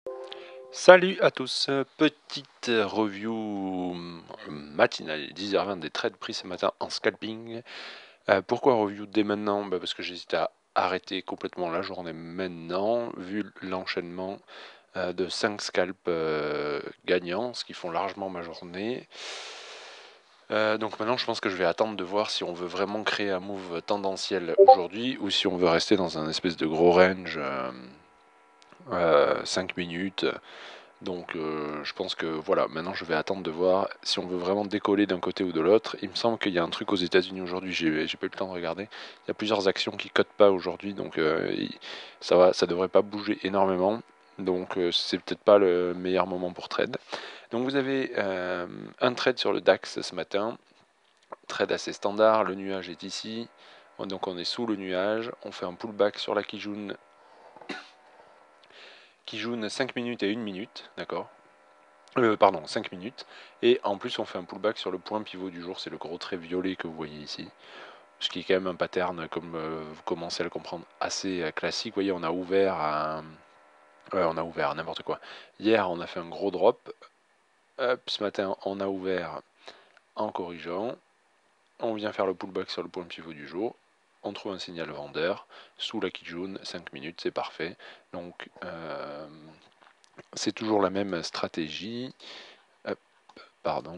Salut à tous, petite review matinale, 10h20 des trades pris ce matin en scalping. Pourquoi review dès maintenant? Parce que j'hésite à arrêter complètement la journée maintenant, vu l'enchaînement de 5 scalps gagnants, ce qui font largement ma journée. Donc maintenant je pense que je vais attendre de voir si on veut vraiment créer un move tendanciel aujourd'hui ou si on veut rester dans un espèce de gros range 5 minutes. Donc je pense que voilà, maintenant je vais attendre de voir si on veut vraiment décoller d'un côté ou de l'autre. Il me semble qu'il y a un truc aux États-Unis aujourd'hui, j'ai pas eu le temps de regarder. Il y a plusieurs actions qui cotent pas aujourd'hui, donc ça devrait pas bouger énormément. Donc c'est peut-être pas le meilleur moment pour trade. Donc vous avez un trade sur le DAX ce matin, trade assez standard, le nuage est ici. Donc on est sous le nuage, on fait un pullback sur la Kijun 5 minutes et 1 minute, d'accord, pardon, 5 minutes. Et en plus, on fait un pullback sur le point pivot du jour. C'est le gros trait violet que vous voyez ici. Ce qui est quand même un pattern, comme vous commencez à le comprendre, assez classique. Vous voyez, on a ouvert n'importe quoi. Hier, on a fait un gros drop. Hop, ce matin, on a ouvert en corrigeant. On vient faire le pullback sur le point pivot du jour. On trouve un signal vendeur sous la Kijun, 5 minutes, c'est parfait. Donc, c'est toujours la même stratégie. Hop, pardon.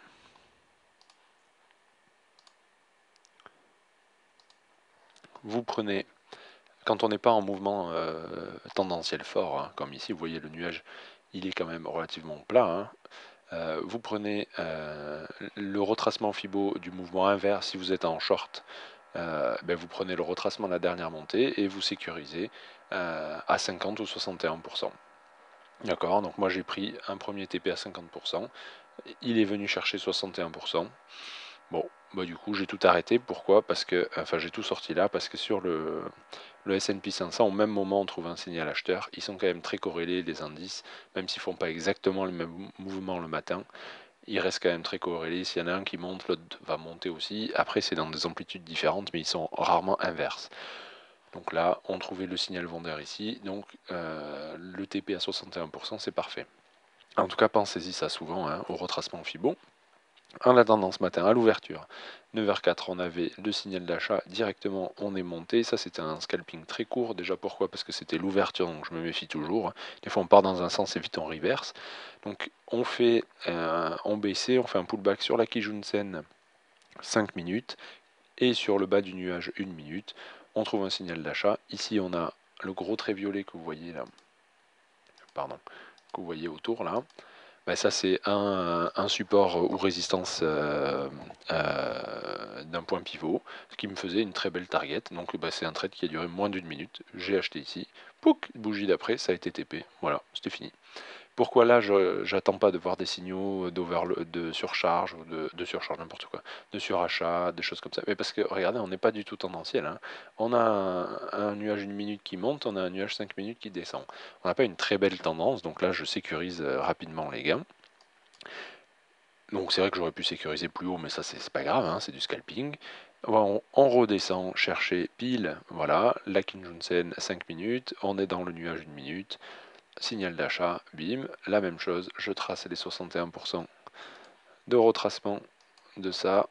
Vous prenez, quand on n'est pas en mouvement tendanciel fort, hein, comme ici, vous voyez le nuage, il est quand même relativement plat. Hein. Vous prenez le retracement Fibo du mouvement inverse si vous êtes en short. Vous prenez le retracement de la dernière montée et vous sécurisez à 50 ou 61%. D'accord, donc moi j'ai pris un premier TP à 50%, il est venu chercher 61%. Bon, du coup j'ai tout arrêté. Pourquoi? Parce que, enfin j'ai tout sorti là, parce que sur le S&P 500, au même moment on trouve un signal acheteur. Ils sont quand même très corrélés les indices, même s'ils ne font pas exactement le même mouvement le matin. Ils restent quand même très corrélés. S'il y en a un qui monte, l'autre va monter aussi. Après c'est dans des amplitudes différentes, mais ils sont rarement inverses. Donc là, on trouvait le signal vendeur ici, donc le TP à 61%, c'est parfait. En tout cas, pensez-y ça souvent, hein, au retracement Fibo. En attendant ce matin, à l'ouverture, 9h04, on avait le signal d'achat, directement on est monté. Ça c'était un scalping très court. Déjà pourquoi? Parce que c'était l'ouverture, donc je me méfie toujours. Des fois on part dans un sens et vite on reverse. Donc on fait en BC, on fait un pullback sur la Kijun-sen 5 minutes et sur le bas du nuage 1 minute. On trouve un signal d'achat. Ici on a le gros trait violet que vous voyez là, pardon, que vous voyez autour là. Ça c'est un support ou résistance d'un point pivot, ce qui me faisait une très belle target. Donc c'est un trade qui a duré moins d'une minute. J'ai acheté ici, pouc, bougie d'après, ça a été TP. Voilà, c'était fini. Pourquoi là, je j'attends pas de voir des signaux de surcharge ou de surcharge, n'importe quoi, de surachat, des choses comme ça. Mais parce que regardez, on n'est pas du tout tendanciel. Hein. On a un nuage 1 minute qui monte, on a un nuage 5 minutes qui descend. On n'a pas une très belle tendance, donc là je sécurise rapidement les gains. Donc c'est vrai que j'aurais pu sécuriser plus haut, mais ça c'est pas grave, hein, c'est du scalping. On redescend chercher pile, voilà, la Kinjunsen 5 minutes, on est dans le nuage 1 minute, signal d'achat, bim, la même chose, je trace les 61% de retracement de ça.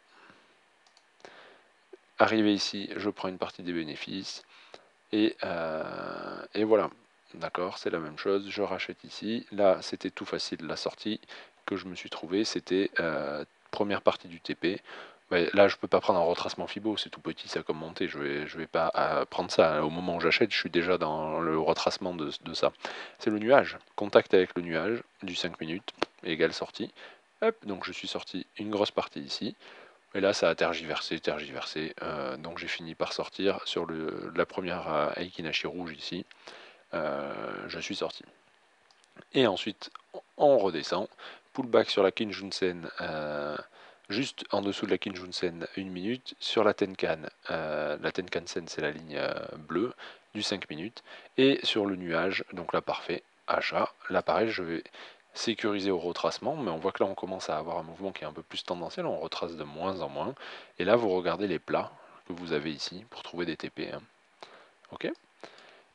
Arrivé ici, je prends une partie des bénéfices, et voilà, d'accord, c'est la même chose, je rachète ici. Là c'était tout facile, la sortie que je me suis trouvé, c'était première partie du TP. Là je peux pas prendre un retracement Fibo, c'est tout petit ça comme montée, je vais pas prendre ça. Au moment où j'achète, je suis déjà dans le retracement de ça. C'est le nuage, contact avec le nuage du 5 minutes, égale sortie. Hop, donc je suis sorti une grosse partie ici. Et là, ça a tergiversé, tergiversé. Donc j'ai fini par sortir sur la première Aikinashi rouge ici. Je suis sorti. Et ensuite, on redescend. Pullback sur la Kinjunsen, juste en dessous de la Kinjunsen, 1 minute. Sur la Tenkan, la Tenkan-sen, c'est la ligne bleue du 5 minutes. Et sur le nuage, donc là, parfait, achat. Là, pareil, je vais sécuriser au retracement, mais on voit que là, on commence à avoir un mouvement qui est un peu plus tendanciel. On retrace de moins en moins. Et là, vous regardez les plats que vous avez ici pour trouver des TP. Hein. Ok.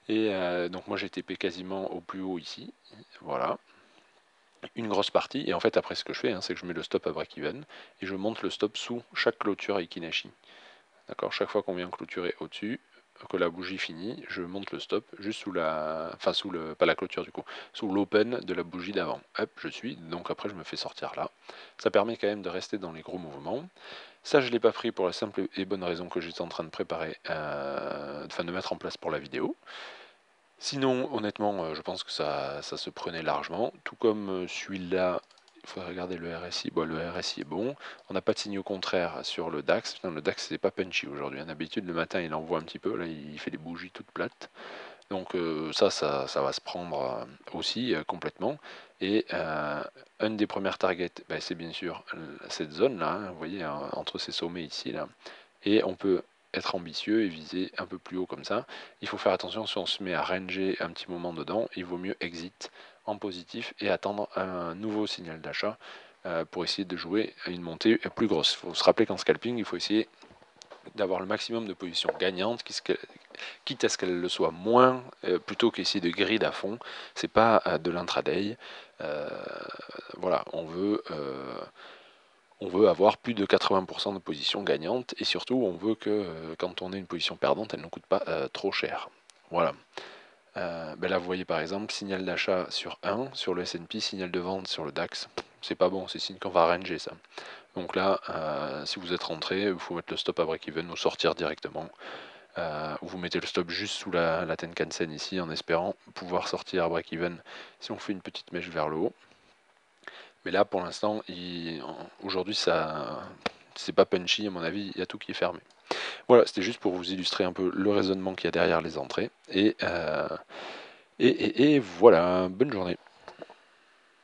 Et donc moi j'ai TP quasiment au plus haut ici, voilà, une grosse partie. Et en fait après ce que je fais, c'est que je mets le stop à break-even et je monte le stop sous chaque clôture Ikinashi. D'accord, chaque fois qu'on vient clôturer au-dessus, que la bougie finit, je monte le stop juste sous la, enfin sous le, pas la clôture du coup, sous l'open de la bougie d'avant. Hop, je suis, donc après je me fais sortir là. Ça permet quand même de rester dans les gros mouvements. Ça, je ne l'ai pas pris pour la simple et bonne raison que j'étais en train de préparer, enfin de mettre en place pour la vidéo. Sinon, honnêtement, je pense que ça se prenait largement. Tout comme celui-là, il faudrait regarder le RSI. Bon, le RSI est bon. On n'a pas de signaux contraires sur le DAX. Putain, le DAX, c'est pas punchy aujourd'hui. D'habitude, le matin, il envoie un petit peu. Là, il fait des bougies toutes plates. Donc ça va se prendre aussi complètement. Et une des premières targets, ben, c'est bien sûr cette zone-là, vous voyez, entre ces sommets ici, là. Et on peut être ambitieux et viser un peu plus haut comme ça. Il faut faire attention, si on se met à ranger un petit moment dedans, il vaut mieux exit en positif et attendre un nouveau signal d'achat pour essayer de jouer à une montée plus grosse. Il faut se rappeler qu'en scalping, il faut essayer d'avoir le maximum de positions gagnantes, quitte à ce qu'elle le soit moins, plutôt qu'essayer de grid à fond. C'est pas de l'intraday. Euh, voilà, on veut avoir plus de 80% de positions gagnantes et surtout on veut que quand on ait une position perdante, elle ne nous coûte pas trop cher. Voilà. Ben là, vous voyez par exemple, signal d'achat sur 1, sur le S&P, signal de vente sur le DAX. C'est pas bon, c'est signe qu'on va ranger ça. Donc là, si vous êtes rentré, il faut mettre le stop à break-even ou sortir directement. Vous mettez le stop juste sous la Tenkan-sen ici en espérant pouvoir sortir à break-even si on fait une petite mèche vers le haut. Mais là, pour l'instant, aujourd'hui, ça, c'est pas punchy, à mon avis, il y a tout qui est fermé. Voilà, c'était juste pour vous illustrer un peu le raisonnement qu'il y a derrière les entrées. Et voilà, bonne journée.